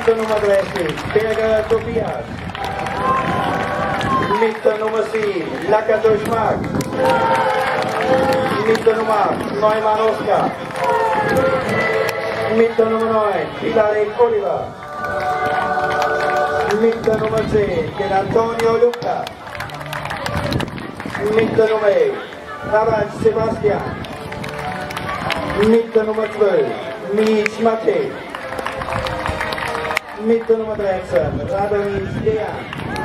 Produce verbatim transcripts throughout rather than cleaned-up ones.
Mit der Nummer dreißig, Berger Tobias. Mit der Nummer sieben, Lakatos Mark. Mit der Nummer acht, Neumann Oskar. Mit der Nummer neun, Pilarek Oliver. Mit der Nummer zehn, den Antonio Luca. Mit der Nummer elf, Harald Sebastian. Mit der Nummer zwölf, Mitch Matej. Mit der Nummer dreizehn, Radovic Dejan.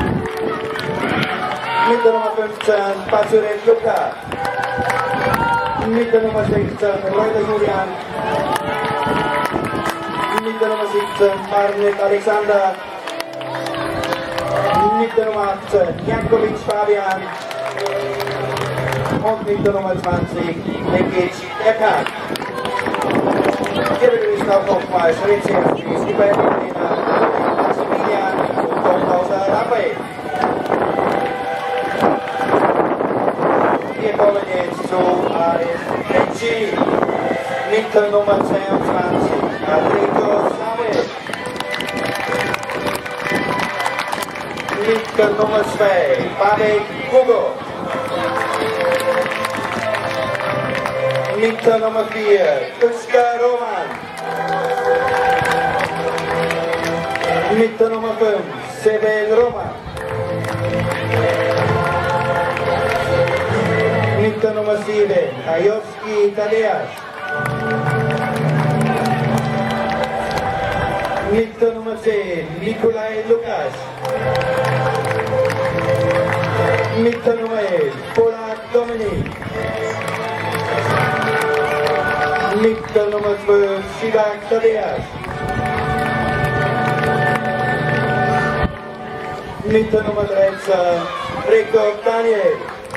Mit der Nummer fünfzehn, Pazurek Luka. Mit der Nummer sechzehn, Reuter Julian. Mit der Nummer siebzehn, Marnet Alexander. Mit der Nummer achtzehn, Jankovic Fabian. Und mit der Nummer zwanzig, Nekic Eckhard. Wir begrüßen auch nochmals recht herzlich die beiden Trainer Maximilian und Donhauser Raphael. Wir kommen jetzt zu A S N G mit der Nummer zweiundzwanzig, Adrico Samuel. Mit der Nummer zwei, Babek Hugo. Mit der Nummer vier, Özgar Roman. Mit der Nummer fünf, Sebel Roman. Mit der Nummer sieben, Ajowski Tadeas. Mit der Nummer zehn, Nikolai Lukas. Mit der Nummer elf, Polak Dominik. Mit der Nummer zwölf, Shivak Tadeas. Mit der Nummer dreizehn, Rekord Daniel.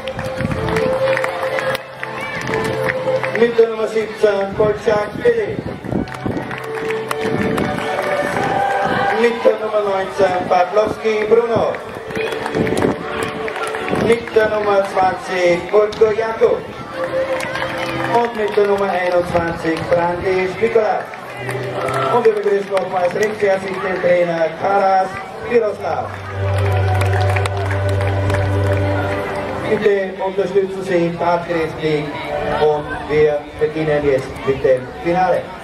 Mit der Nummer siebzehn, Polchak Philipp. Mit der Nummer neunzehn, Pawlowski Bruno. Mit der Nummer zwanzig, Burko Jakub. Und mit der Nummer einundzwanzig, Brandis Nikolas. Und wir begrüßen nochmals recht herzlich den Trainer Karas Miroslav. Bitte unterstützen Sie tatkräftig und wir beginnen jetzt mit dem Finale.